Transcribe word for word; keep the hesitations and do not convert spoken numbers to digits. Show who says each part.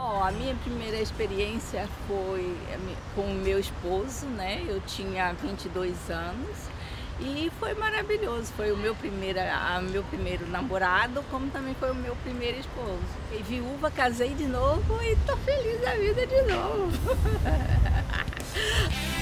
Speaker 1: Ó, a minha primeira experiência foi a mi com o meu esposo, né, eu tinha vinte e dois anos e foi maravilhoso, foi o meu primeira a meu primeiro namorado, como também foi o meu primeiro esposo. Fiquei viúva, casei de novo e tô feliz da vida de novo.